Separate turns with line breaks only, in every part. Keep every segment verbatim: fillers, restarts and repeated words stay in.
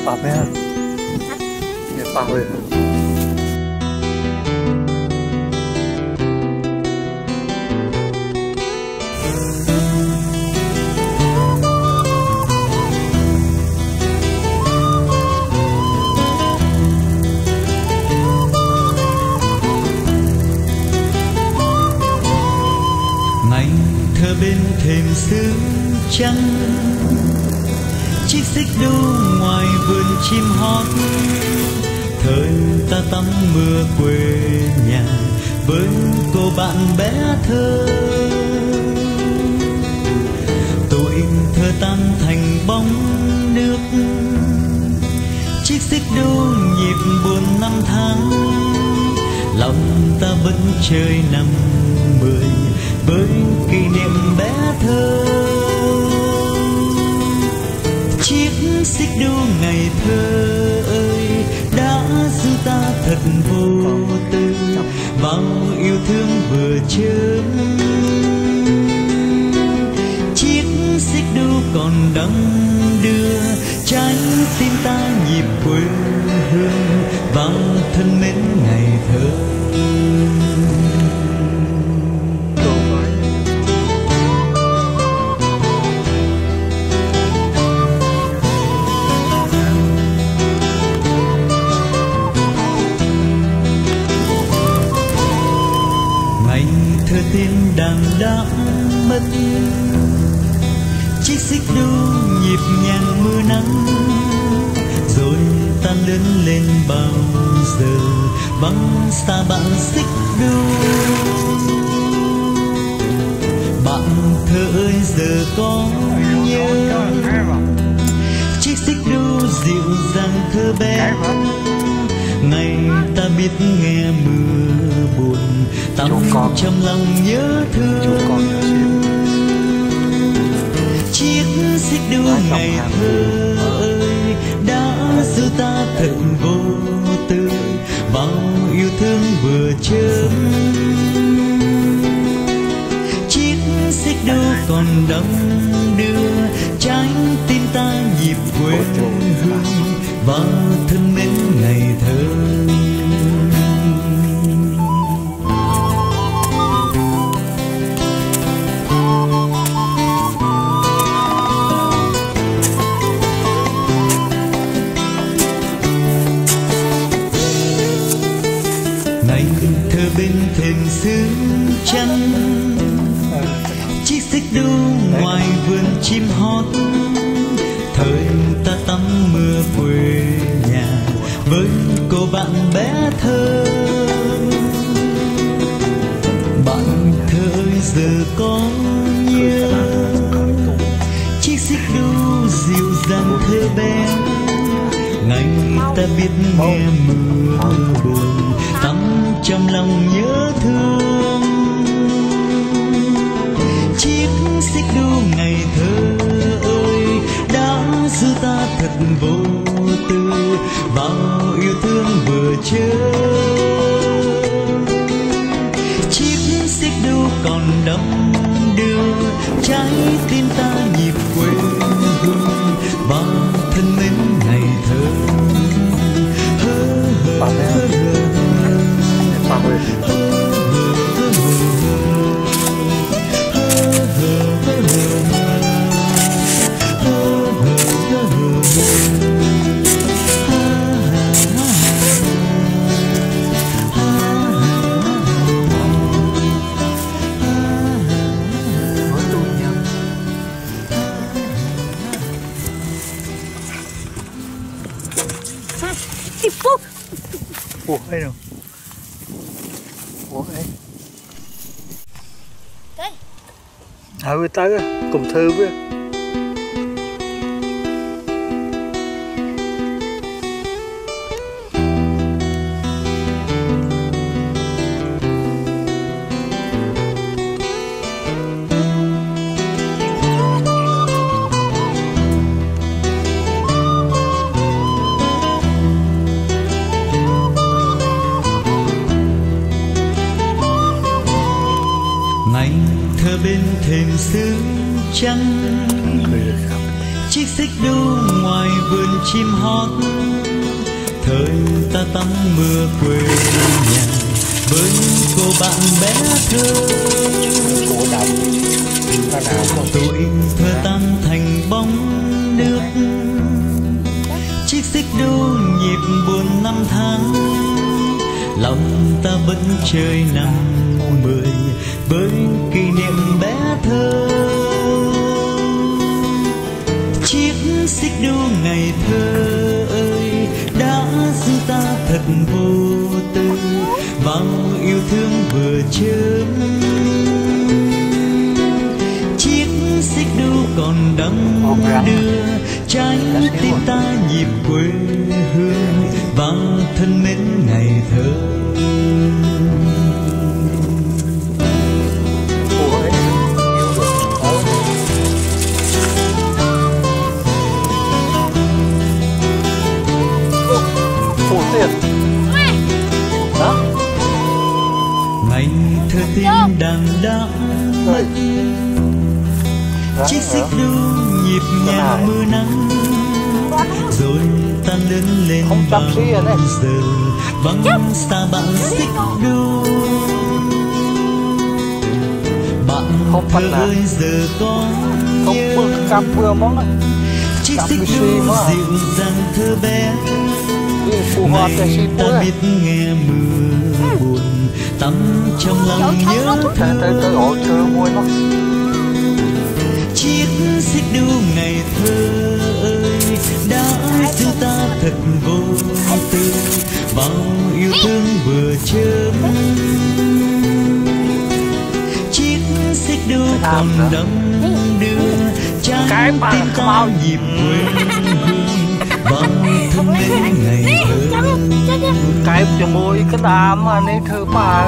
ปรับไหมฮะเดี๋ยวปรับเลย
thơ bên thềm sương trắng, chiếc xích đu ngoài vườn chim hót. Thời ta tắm mưa quê nhà với cô bạn bé thơ. Tuổi thơ tan thành bóng nước, chiếc xích đu nhịp buồn năm tháng. Lòng ta vẫn chơi năm mười với kỷ niệm bé thơ. Chiếc xích đu ngày thơ ơi đã giữ ta thật vô tư vào yêu thương vừa chớm. Chiếc xích đu còn đong đưa trái tim ta nhịp quê hương vào thân mến ngày thơ. Thơ tiên đàn đã mất, chiếc xích đu nhịp nhàng mưa nắng. Rồi ta lớn lên bao giờ vắng xa bạn xích đu. Bạn thơ ơi giờ có nhớ chiếc xích đu dịu dàng thơ bé. Ngày ta biết nghe mưa buồn tắm trong lòng nhớ thương. Chiếc xích đu ngày thơ ơi đã giữ ta thật vô tư vào yêu thương vừa chớm. Chiếc xích đu còn đong đưa trái tim ta nhịp quê hương vào thân mến ngày thơ. Ngày thơ bên thềm sương trắng, chiếc xích đu ngoài vườn chim hót. Thời ta tắm mưa quê nhà với cô bạn bé thơ. Bạn thơ ơi giờ có nhớ chiếc xích đu dịu dàng thơ bé. Ngày ta biết nghe mưa buồn tắm trong lòng nhớ thương. Chiếc xích đu ngày thơ ơi đã giữ ta thật vô tư vào yêu thương vừa chớm. Chiếc xích đu còn đong đưa trái tim ta nhịp quê hương vào thân mến ngày thơ. Hơ hơ hơ
Ủa đây nào. Ủa đây.
Tới.
À với tới cùng thư với.
Ngày thơ bên thềm sương trắng, chiếc xích đu ngoài vườn chim hót. Thời ta tắm mưa quê nhà với cô bạn bé thơ. Tuổi thơ tan thành bóng nước, chiếc xích đu nhịp buồn năm tháng. Lòng ta vẫn chơi năm mười với kỷ niệm bé thơ. Chiếc xích đu ngày thơ ơi đã giúp ta thật vô tư vào yêu thương vừa chớm. Chiếc xích đu còn đắm đưa trái tim ta nhịp quê hương vào thân mến ngày thơ. Ngày thơ tim đàn đã mất, chiếc xích đu nhịp nhàng mưa nắng. Rồi ta lớn lên bao giờ vắng xa bạn xích đu. Bạn thơ ơi giờ có nhớ chiếc xích đu dịu dàng thơ bé. Này ta biết nghe mưa buồn tắm trong lòng nhớ thương. Chiếc xích đu ngày thơ ơi đã giúp ta thật vô tư bao yêu thương vừa chớm. Chiếc xích đu còn đắm đưa trái tim ta nhịp quê hương vào thân mến ngày thơ.
Cái cho môi cái đám mà nên thơ bà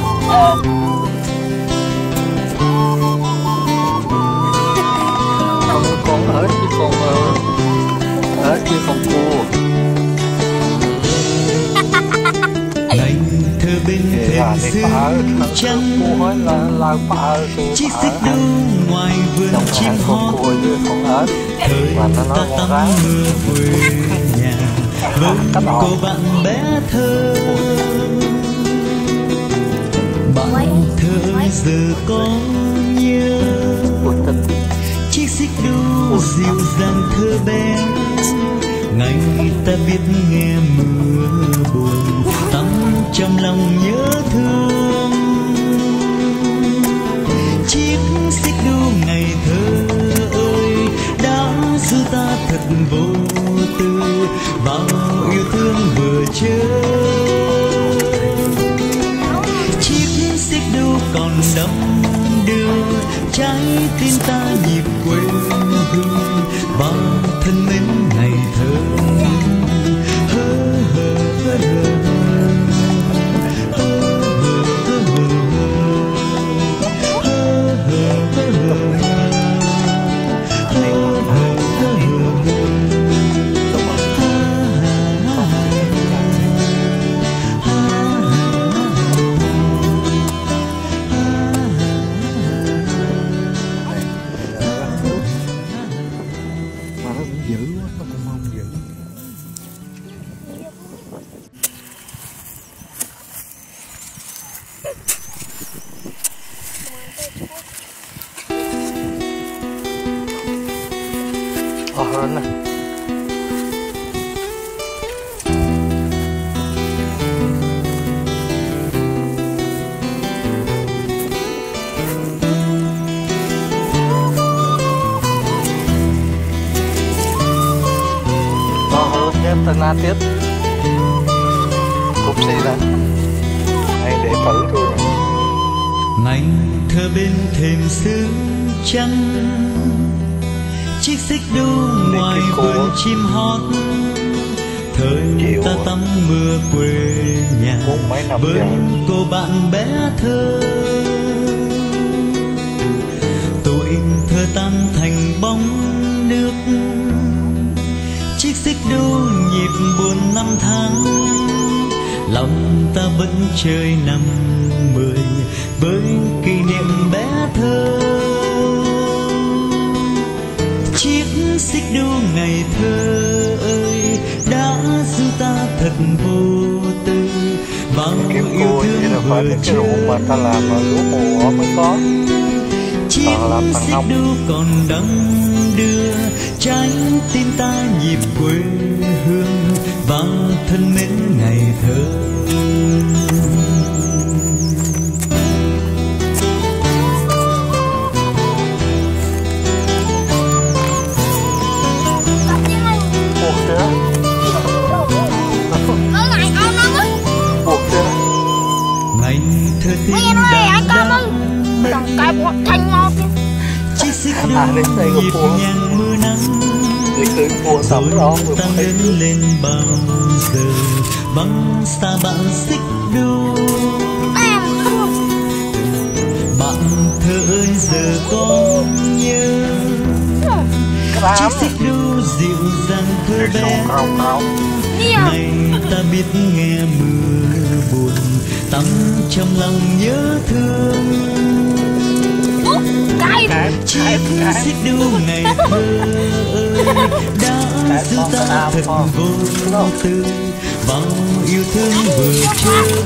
con ở chứ còn ở chứ còn cô.
Ngày thơ bên thềm sương trắng, chiếc xích đu ngoài vườn chim hót. Thời ta tắm mưa quê nhà với cô bạn bé thơ. Bạn thơ giờ có nhớ chiếc xích đu dịu dàng thơ bé. Ngày ta biết nghe mưa buồn tắm trong lòng nhớ thương. Chiếc xích đu ngày thơ ơi đã giúp ta thật vô tư bao yêu thương vừa chớm. Chiếc xích đu còn đắm đưa trái tim ta nhịp quê hương bao thân mến ngày thơ.
to hơn này. To hơn thêm tầng na tiếp cục xì là anh để thử thôi.
Ngày thơ bên thềm sương trắng, chiếc xích đu ngoài vườn chim hót. Thời ta tắm mưa quê nhà với cô bạn bé thơ. Tuổi thơ tan thành bóng nước, chiếc xích đu nhịp buồn năm tháng. Lòng ta vẫn chơi năm mười với kỷ niệm bé thơ. Chiếc xích
phải
vừa
cái
chưa.
ruộng mà ta làm mà lúa mùa mới có.
Chiếc xích đu còn đong đưa trái tim ta nhịp quê hương và thân mến ngày thơ. Ngày thơ tim đàn đắng, chiếc xích đu nhịp nhàng mưa nắng, rồi ta lớn lên bao giờ vắng xa bạn xích đu. Bạn thơ ơi giờ con nhớ chiếc xích đu dịu dàng thơ bé. Này ta biết nghe mưa buồn tắm trong lòng nhớ thương. Chiếc xích đu ngày thơ ơi đã giúp ta thật vô tư bao yêu thương vừa chớm.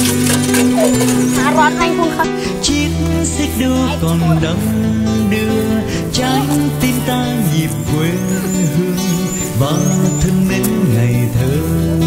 Chiếc xích đu còn đong đưa trái tim ta nhịp quê hương và thân mến ngày thơ.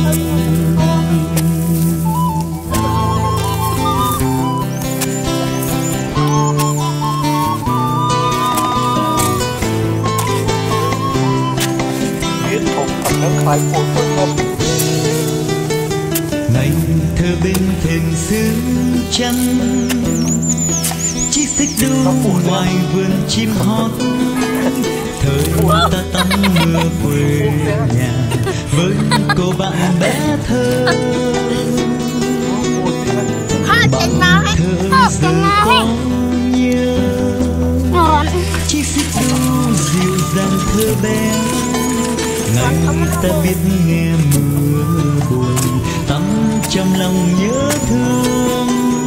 Ngày thơ bên thềm xương trắng, chiếc xích đu ngoài vườn chim hót. Thời ta tắm mưa quê nhà với cô bạn bé thơ. Bạn thơ giờ có nhớ chiếc xích đu dịu dàng thơ bé. Ngày ta biết nghe mưa buồn tắm trong lòng nhớ thương.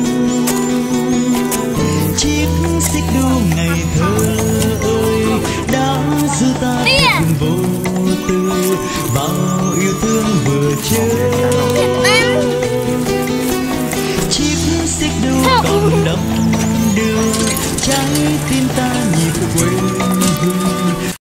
Chiếc xích đu ngày thơ ơi đã giữ ta thật vô tư bao yêu thương vừa chơi. Chiếc xích đu còn đong đưa trái tim ta nhịp quê